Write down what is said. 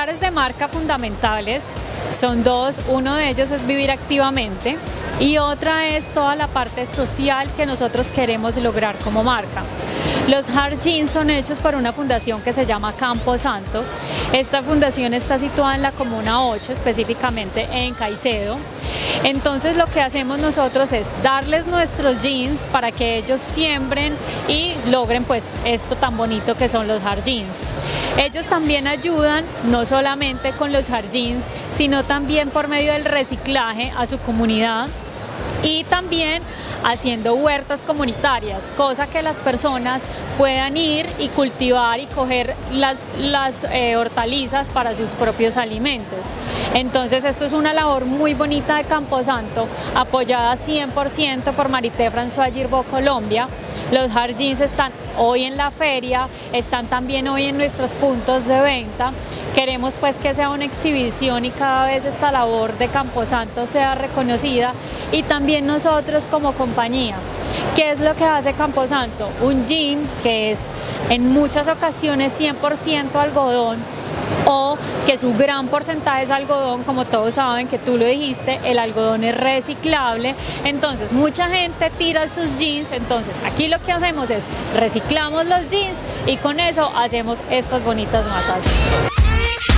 pilares de marca fundamentales son dos, uno de ellos es vivir activamente y otra es toda la parte social que nosotros queremos lograr como marca. Los Hard Jeans son hechos por una fundación que se llama Camposanto. Esta fundación está situada en la Comuna 8, específicamente en Caicedo. Entonces lo que hacemos nosotros es darles nuestros jeans para que ellos siembren y logren pues esto tan bonito que son los Hard Jeans. Ellos también ayudan no solamente con los Hard Jeans, sino también por medio del reciclaje a su comunidad y también haciendo huertas comunitarias, cosa que las personas puedan ir y cultivar y coger las hortalizas para sus propios alimentos. Entonces esto es una labor muy bonita de Camposanto, apoyada 100% por Marité François Girbaud Colombia. Los Hard Jeans están hoy en la feria, están también hoy en nuestros puntos de venta. Queremos pues que sea una exhibición y cada vez esta labor de Camposanto sea reconocida y también nosotros como compañía. ¿Qué es lo que hace Camposanto? Un jean que es en muchas ocasiones 100% algodón o que su gran porcentaje es algodón, como todos saben que tú lo dijiste, el algodón es reciclable, entonces mucha gente tira sus jeans, entonces aquí lo que hacemos es reciclamos los jeans y con eso hacemos estas bonitas matas.